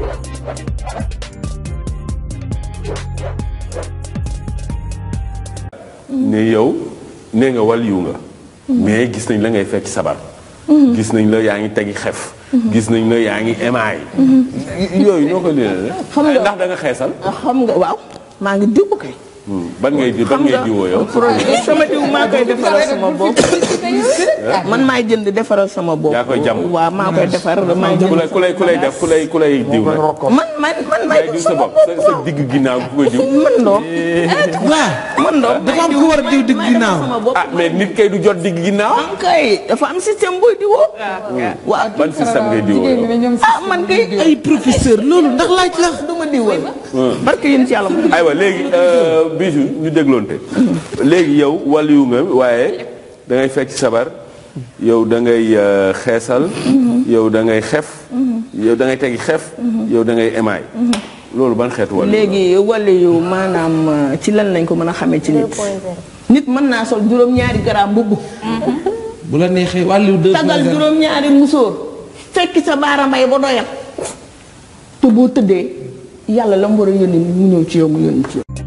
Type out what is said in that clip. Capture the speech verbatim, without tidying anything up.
ne yow nee nga wàll yu nga. mais gis nañ la ngay fekk sabar. gis nañ la yaa ngi tegi xef. gis nañ la yaa ngi émaay. yooyu noo ko leen xam nga ndax da nga xeesal. xam nga waaw maa ngi diw kay. ban ngay di ban ngay diwoo yow. sama diw maa koy defaral sama bopp. man maay jënd defaral sama bopp. yaa koy jàmm waaw maa koy defar maay jënd. ku lay ku lay ku lay def ku lay ku lay diw nag. man man man maay diw sama bopp sa sa digg ginnaaw ku koy diw. man doom. waaw man doom dafa am ku war a diw digg ginnaaw. ah mais nit kay du jot digg ginnaaw. am kay dafa am système booy diwoo. waaw ban système ngay diwoo yow. ah man kay ay professeur loolu ndax laaj la. du ma diwoo. barke yéen ci yàlla ma. aywa léegi Bijou ñu dégloonte léegi yow wàllu nga waaye da ngay fecc sabar yow da ngay xeesal yow da ngay xef yow da ngay tegi xef yow da ngay émaay loolu ban xeetu wàllu léegi wàllu yu maanaam ci lan lañ ko mën a xamee ci nit nit mën naa sol juróom-ñaari garaam mbubb bu la neexee wàllu deux tagal juróom-ñaari musóor fekk sa baarambay ba doyal te boo tëddee yàlla la mu war a yónni mu ñëw ci yow mu yónni ci yow